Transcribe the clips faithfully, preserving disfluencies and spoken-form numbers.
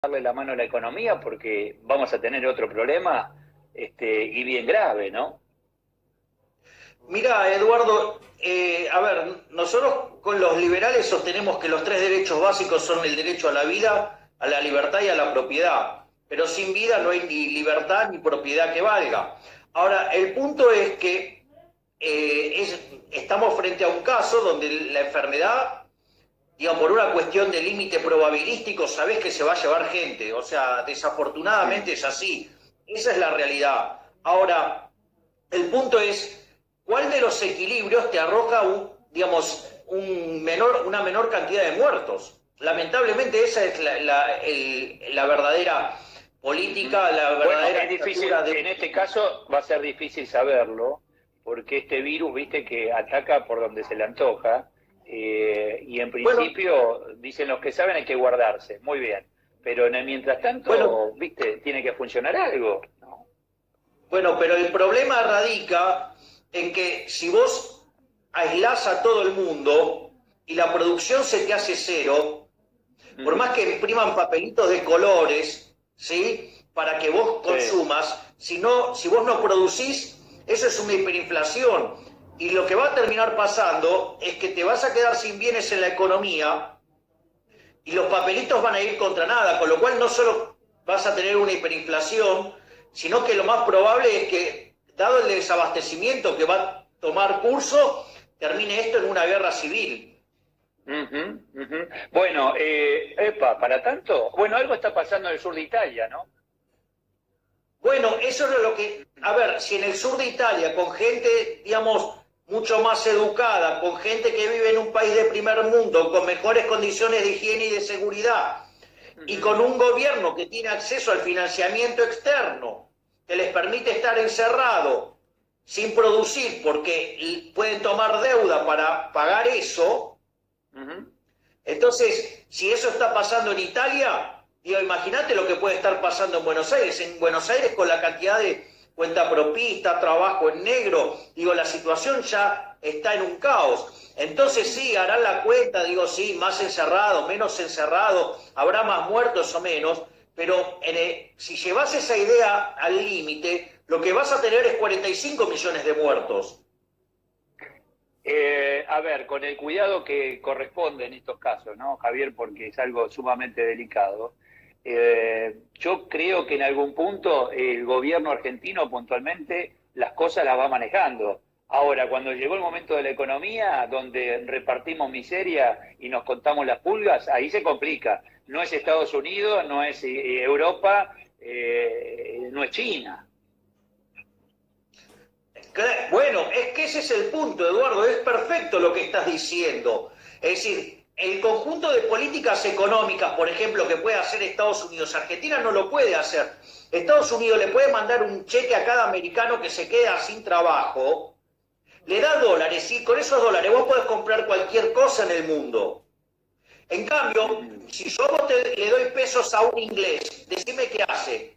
darle la mano a la economía porque vamos a tener otro problema este, y bien grave, ¿no? Mira, Eduardo, eh, a ver, nosotros con los liberales sostenemos que los tres derechos básicos son el derecho a la vida, a la libertad y a la propiedad. Pero sin vida no hay ni libertad ni propiedad que valga. Ahora, el punto es que eh, es, estamos frente a un caso donde la enfermedad, digamos, por una cuestión de límite probabilístico, sabés que se va a llevar gente. O sea, desafortunadamente es así. Esa es la realidad. Ahora, el punto es, ¿cuál de los equilibrios te arroja un, digamos, un menor, una menor cantidad de muertos? Lamentablemente esa es la, la, el, la verdadera política, la verdadera... Bueno, es difícil, de... en este caso va a ser difícil saberlo, porque este virus, viste, que ataca por donde se le antoja, eh, y en principio, bueno, dicen los que saben hay que guardarse, muy bien, pero en el mientras tanto, bueno, viste, tiene que funcionar algo, ¿no? Bueno, pero el problema radica en que si vos aislás a todo el mundo y la producción se te hace cero, mm. por más que impriman papelitos de colores, ¿sí?, para que vos consumas, sí. si, no, si vos no producís, eso es una hiperinflación. Y lo que va a terminar pasando es que te vas a quedar sin bienes en la economía y los papelitos van a ir contra nada, con lo cual no solo vas a tener una hiperinflación, sino que lo más probable es que, dado el desabastecimiento que va a tomar curso, termine esto en una guerra civil. Uh-huh, uh-huh. Bueno, eh, epa, para tanto, bueno, algo está pasando en el sur de Italia, ¿no? Bueno, eso es lo que, a ver, si en el sur de Italia, con gente, digamos, mucho más educada, con gente que vive en un país de primer mundo, con mejores condiciones de higiene y de seguridad, uh-huh. y con un gobierno que tiene acceso al financiamiento externo, que les permite estar encerrado sin producir porque pueden tomar deuda para pagar eso, uh-huh. entonces, si eso está pasando en Italia, digo, imagínate lo que puede estar pasando en Buenos Aires. En Buenos Aires, con la cantidad de cuenta propista, trabajo en negro, digo, la situación ya está en un caos. Entonces sí, harán la cuenta, digo, sí, más encerrado, menos encerrado, habrá más muertos o menos, pero en el, si llevas esa idea al límite, lo que vas a tener es cuarenta y cinco millones de muertos. Eh, a ver, con el cuidado que corresponde en estos casos, ¿no, Javier? Porque es algo sumamente delicado. Eh, yo creo que en algún punto el gobierno argentino puntualmente las cosas las va manejando. Ahora, cuando llegó el momento de la economía, donde repartimos miseria y nos contamos las pulgas, ahí se complica. No es Estados Unidos, no es eh, Europa, eh, no es China. Bueno, es que ese es el punto, Eduardo, es perfecto lo que estás diciendo. Es decir, el conjunto de políticas económicas, por ejemplo, que puede hacer Estados Unidos, Argentina no lo puede hacer. Estados Unidos le puede mandar un cheque a cada americano que se queda sin trabajo, le da dólares y con esos dólares vos podés comprar cualquier cosa en el mundo. En cambio, si yo te, le doy pesos a un inglés, decime qué hace.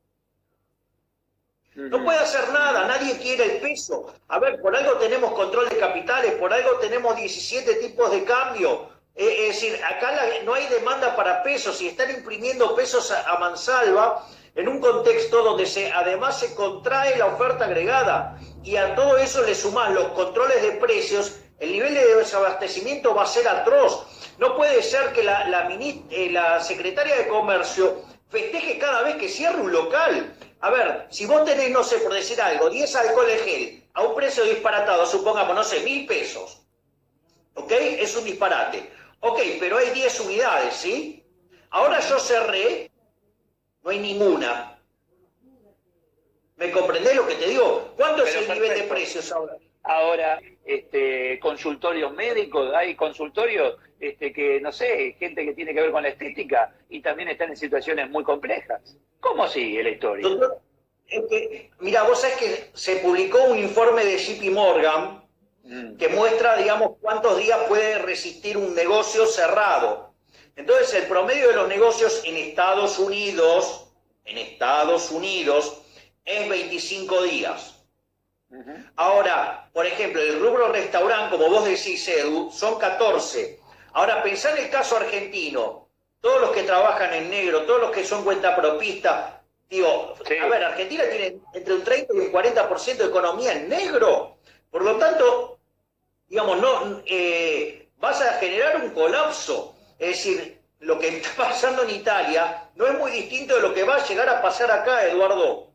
No puede hacer nada, nadie quiere el peso. A ver, por algo tenemos control de capitales, por algo tenemos diecisiete tipos de cambio. Eh, es decir, acá la, no hay demanda para pesos y están imprimiendo pesos a, a mansalva en un contexto donde se, además se contrae la oferta agregada. Y a todo eso le sumás los controles de precios, el nivel de desabastecimiento va a ser atroz. No puede ser que la, la, eh, la secretaria de Comercio festeje cada vez que cierre un local. A ver, si vos tenés, no sé, por decir algo, diez alcoholes gel a un precio disparatado, supongamos, no sé, mil pesos, ¿ok? Es un disparate. Ok, pero hay diez unidades, ¿sí? Ahora yo cerré, no hay ninguna. ¿Me comprendés lo que te digo? ¿Cuánto pero es el perfecto. nivel de precios ahora? Ahora, este, consultorios médicos, hay consultorios este, que, no sé, gente que tiene que ver con la estética y también están en situaciones muy complejas. ¿Cómo sigue la historia? Doctor, es que, mira, vos sabés que se publicó un informe de J P Morgan mm. que muestra, digamos, cuántos días puede resistir un negocio cerrado. Entonces, el promedio de los negocios en Estados Unidos, en Estados Unidos, es veinticinco días. Uh-huh. Ahora, por ejemplo, el rubro restaurante, como vos decís, Edu, son catorce. Ahora, pensá en el caso argentino. todos los que trabajan en negro, todos los que son cuentapropistas, digo, sí. A ver, Argentina tiene entre un treinta y un cuarenta por ciento de economía en negro, por lo tanto, digamos, no eh, vas a generar un colapso. Es decir, lo que está pasando en Italia no es muy distinto de lo que va a llegar a pasar acá, Eduardo.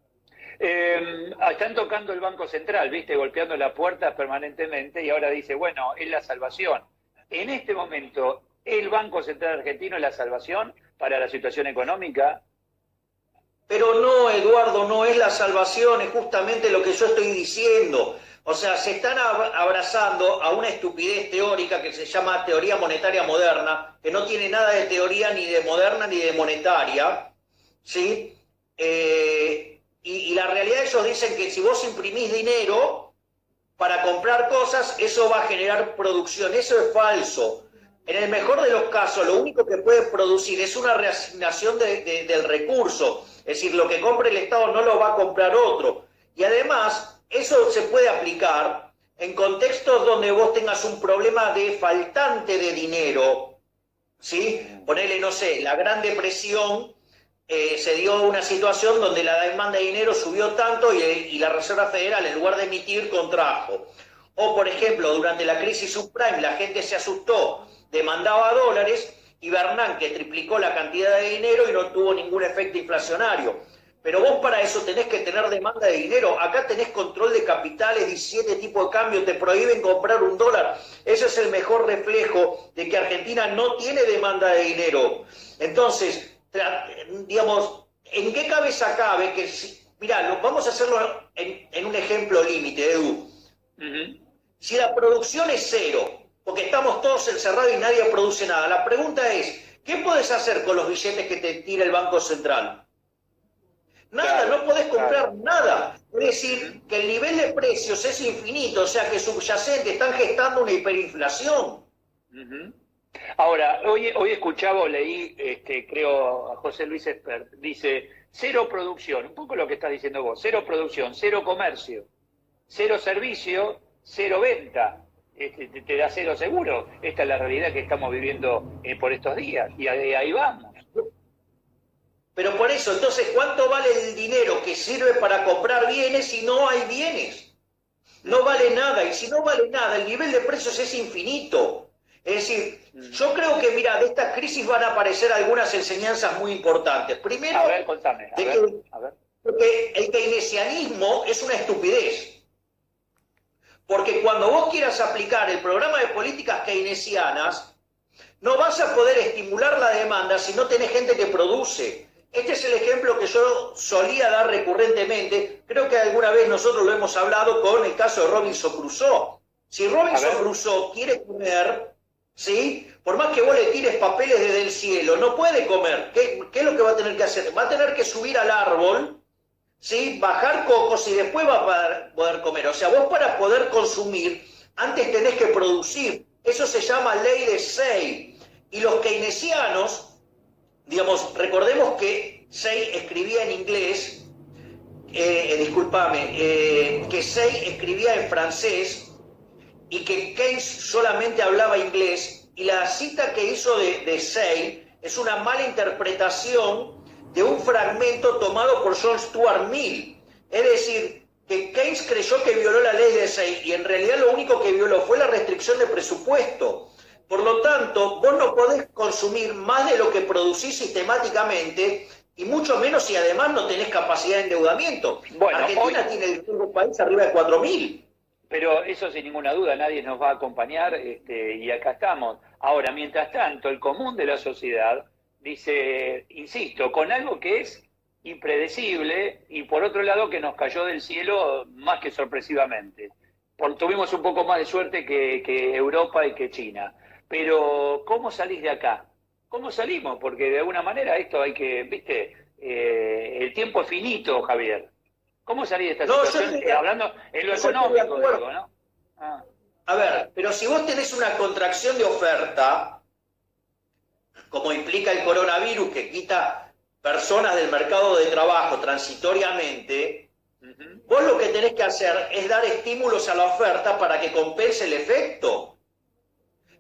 Eh, están tocando el Banco Central, ¿viste? Golpeando las puertas permanentemente y ahora dice, bueno, es la salvación. En este momento, ¿el Banco Central argentino es la salvación para la situación económica? Pero no, Eduardo, no es la salvación, es justamente lo que yo estoy diciendo. O sea, se están abrazando a una estupidez teórica que se llama teoría monetaria moderna, que no tiene nada de teoría ni de moderna ni de monetaria, ¿sí? Eh, y, y la realidad ellos dicen que si vos imprimís dinero para comprar cosas, eso va a generar producción. Eso es falso. En el mejor de los casos, lo único que puede producir es una reasignación de, de, del recurso. Es decir, lo que compre el Estado no lo va a comprar otro. Y además, eso se puede aplicar en contextos donde vos tengas un problema de faltante de dinero, ¿sí? Ponele, no sé, la Gran Depresión, eh, se dio una situación donde la demanda de dinero subió tanto y, y la Reserva Federal, en lugar de emitir, contrajo. O, por ejemplo, durante la crisis subprime, la gente se asustó, demandaba dólares, y Bernanke triplicó la cantidad de dinero y no tuvo ningún efecto inflacionario. Pero vos para eso tenés que tener demanda de dinero. Acá tenés control de capitales, diecisiete tipos de cambio, te prohíben comprar un dólar. Ese es el mejor reflejo de que Argentina no tiene demanda de dinero. Entonces, digamos, ¿en qué cabeza cabe que... Si, mirá, vamos a hacerlo en, en un ejemplo límite, Edu. Uh-huh. Si la producción es cero, porque estamos todos encerrados y nadie produce nada, la pregunta es, ¿qué podés hacer con los billetes que te tira el Banco Central? Nada, claro, no podés comprar claro. nada. Es decir, que el nivel de precios es infinito, o sea que subyacentes están gestando una hiperinflación. Uh-huh. Ahora, hoy, hoy escuchaba o leí, este, creo, a José Luis Espert, dice, cero producción, un poco lo que estás diciendo vos, cero producción, cero comercio, cero servicio, cero venta, este, te, te da cero seguro. Esta es la realidad que estamos viviendo eh, por estos días, y ahí, ahí vamos. Pero por eso, entonces, ¿cuánto vale el dinero que sirve para comprar bienes si no hay bienes? No vale nada, y si no vale nada, el nivel de precios es infinito. Es decir, yo creo que, mira, de esta crisis van a aparecer algunas enseñanzas muy importantes. Primero, a ver, contame, a de ver, que, a ver. que el keynesianismo es una estupidez. Porque cuando vos quieras aplicar el programa de políticas keynesianas, no vas a poder estimular la demanda si no tenés gente que produce. Este es el ejemplo que yo solía dar recurrentemente. Creo que alguna vez nosotros lo hemos hablado con el caso de Robinson Crusoe. Si Robinson Crusoe quiere comer, ¿sí? Por más que vos le tires papeles desde el cielo, no puede comer. ¿Qué, qué es lo que va a tener que hacer? Va a tener que subir al árbol, ¿sí? Bajar cocos y después va a poder, poder comer. O sea, vos para poder consumir, antes tenés que producir. Eso se llama ley de Say. Y los keynesianos... Digamos, recordemos que Say escribía en inglés, eh, eh, discúlpame, eh, que Say escribía en francés y que Keynes solamente hablaba inglés, y la cita que hizo de, de Say es una mala interpretación de un fragmento tomado por John Stuart Mill. Es decir, que Keynes creyó que violó la ley de Say y en realidad lo único que violó fue la restricción de presupuesto. Por lo tanto, vos no podés consumir más de lo que producís sistemáticamente, y mucho menos si además no tenés capacidad de endeudamiento. Bueno, Argentina hoy... tiene el único país arriba de cuatro mil. Pero eso sin ninguna duda, nadie nos va a acompañar, este, y acá estamos. Ahora, mientras tanto, el común de la sociedad dice, insisto, con algo que es impredecible y por otro lado que nos cayó del cielo más que sorpresivamente. Por, tuvimos un poco más de suerte que, que Europa y que China. Pero, ¿cómo salís de acá? ¿Cómo salimos? Porque de alguna manera esto hay que, viste, eh, el tiempo es finito, Javier. ¿Cómo salís de esta no, situación? Estoy, Hablando en lo económico, digo, ¿no? Ah. A ver, pero si vos tenés una contracción de oferta, como implica el coronavirus, que quita personas del mercado de trabajo transitoriamente, uh-huh. vos lo que tenés que hacer es dar estímulos a la oferta para que compense el efecto.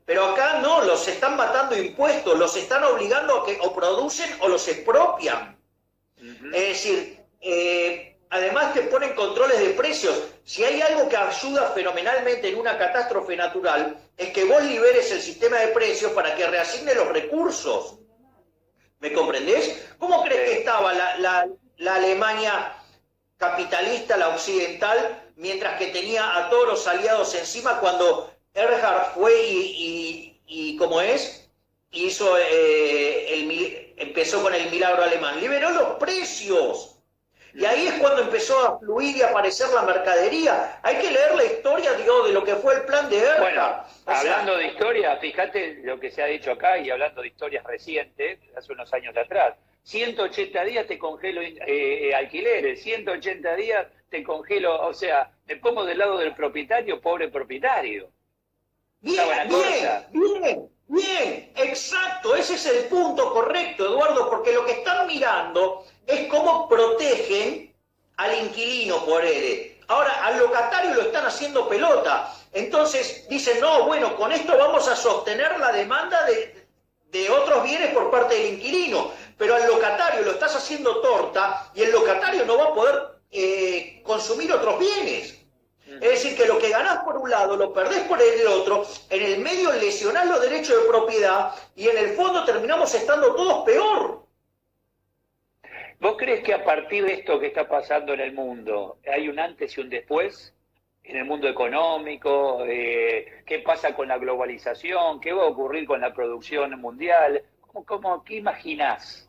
Pero acá no, los están matando impuestos, los están obligando a que o producen o los expropian. Uh-huh. Es decir, eh, además te ponen controles de precios. Si hay algo que ayuda fenomenalmente en una catástrofe natural, es que vos liberes el sistema de precios para que reasigne los recursos. ¿Me comprendés? ¿Cómo crees que estaba la, la, la Alemania capitalista, la occidental, mientras que tenía a todos los aliados encima cuando Erhard fue y, y, y ¿cómo es? Hizo, eh, el, empezó con el milagro alemán, liberó los precios. Y ahí es cuando empezó a fluir y a aparecer la mercadería. Hay que leer la historia, digo, de lo que fue el plan de Erhard. Bueno, o hablando sea, de historia, fíjate lo que se ha dicho acá y hablando de historias recientes, hace unos años atrás. ciento ochenta días te congelo eh, alquileres, ciento ochenta días te congelo, o sea, me pongo del lado del propietario, pobre propietario. Bien, bien, bien, bien, exacto, ese es el punto correcto, Eduardo, porque lo que están mirando es cómo protegen al inquilino por él. Ahora, al locatario lo están haciendo pelota. Entonces dicen, no, bueno, con esto vamos a sostener la demanda de, de otros bienes por parte del inquilino. Pero al locatario lo estás haciendo torta y el locatario no va a poder eh, consumir otros bienes. Es decir, que lo que ganás por un lado lo perdés por el otro, en el medio lesionás los derechos de propiedad y en el fondo terminamos estando todos peor. ¿Vos crees que a partir de esto que está pasando en el mundo hay un antes y un después? En el mundo económico, eh, ¿qué pasa con la globalización? ¿Qué va a ocurrir con la producción mundial? ¿Cómo, cómo, ¿Qué imaginás?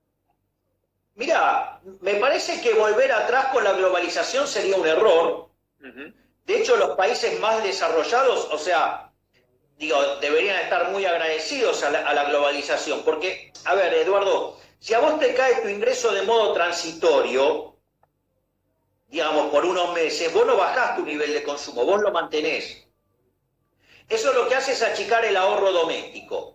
Mira, me parece que volver atrás con la globalización sería un error. Uh-huh. De hecho, los países más desarrollados, o sea, digo, deberían estar muy agradecidos a la, a la globalización. Porque, a ver, Eduardo, si a vos te cae tu ingreso de modo transitorio, digamos, por unos meses, vos no bajás tu nivel de consumo, vos lo mantenés. Eso lo que hace es achicar el ahorro doméstico.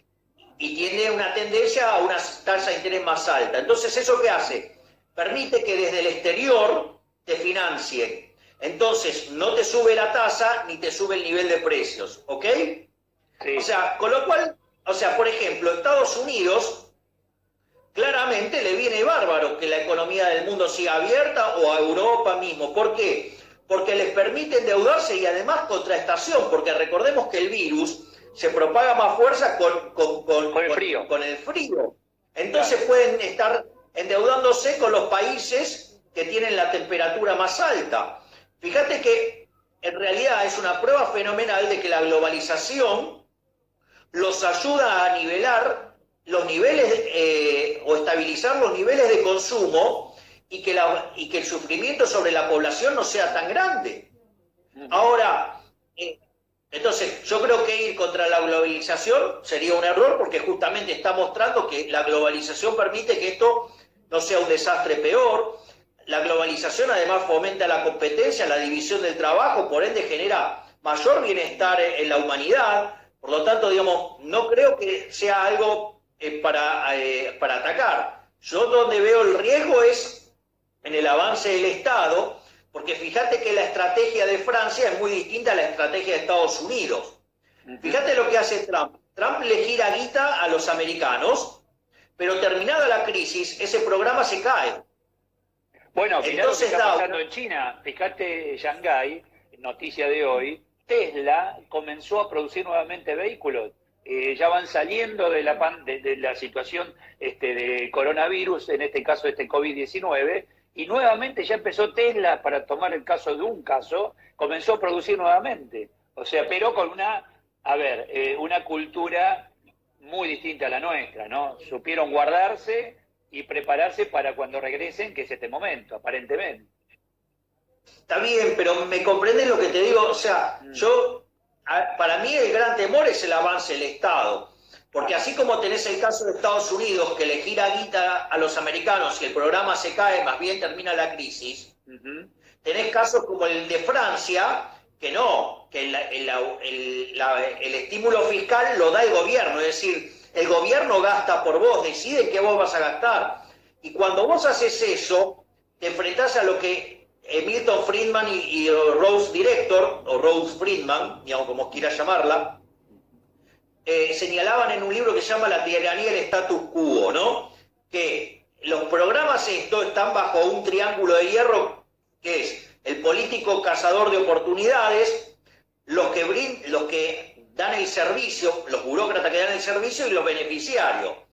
Y tiene una tendencia a una tasa de interés más alta. Entonces, ¿eso qué hace? Permite que desde el exterior te financien. Entonces, no te sube la tasa ni te sube el nivel de precios, ¿ok? Sí. O sea, con lo cual, o sea, por ejemplo, Estados Unidos claramente le viene bárbaro que la economía del mundo siga abierta o a Europa mismo. ¿Por qué? Porque les permite endeudarse y además contraestación, porque recordemos que el virus se propaga más fuerza con, con, con, con, el, frío. con, con el frío. Entonces claro, pueden estar endeudándose con los países que tienen la temperatura más alta. Fíjate que en realidad es una prueba fenomenal de que la globalización los ayuda a nivelar los niveles eh, o estabilizar los niveles de consumo y que, la, y que el sufrimiento sobre la población no sea tan grande. Ahora, eh, entonces yo creo que ir contra la globalización sería un error porque justamente está mostrando que la globalización permite que esto no sea un desastre peor. La globalización además fomenta la competencia, la división del trabajo, por ende genera mayor bienestar en la humanidad. Por lo tanto, digamos, no creo que sea algo eh, para, eh, para atacar. Yo donde veo el riesgo es en el avance del Estado, porque fíjate que la estrategia de Francia es muy distinta a la estrategia de Estados Unidos. Fíjate lo que hace Trump. Trump le gira guita a los americanos, pero terminada la crisis, ese programa se cae. Bueno, mirá lo que está pasando en China. Fíjate, Shanghái, noticia de hoy, Tesla comenzó a producir nuevamente vehículos. Eh, ya van saliendo de la, pan, de, de la situación este, de coronavirus, en este caso este COVID diecinueve, y nuevamente ya empezó Tesla, para tomar el caso de un caso, comenzó a producir nuevamente. O sea, pero con una, a ver, eh, una cultura muy distinta a la nuestra, ¿no? Supieron guardarse y prepararse para cuando regresen, que es este momento, aparentemente. Está bien, pero me comprendes lo que te digo. O sea, mm. yo, a, para mí el gran temor es el avance del Estado. Porque así como tenés el caso de Estados Unidos, que le gira guita a los americanos y el programa se cae, más bien termina la crisis, uh-huh. tenés casos como el de Francia, que no, que el, el, el, la, el estímulo fiscal lo da el gobierno, es decir, el gobierno gasta por vos, decide qué vos vas a gastar. Y cuando vos haces eso, te enfrentás a lo que Milton Friedman y, y Rose Director, o Rose Friedman, digamos como quieras llamarla, eh, señalaban en un libro que se llama La tiranía del status quo, ¿no? Que los programas estos están bajo un triángulo de hierro, que es el político cazador de oportunidades, los que, brind, los que dan el servicio, los burócratas que dan el servicio y los beneficiarios.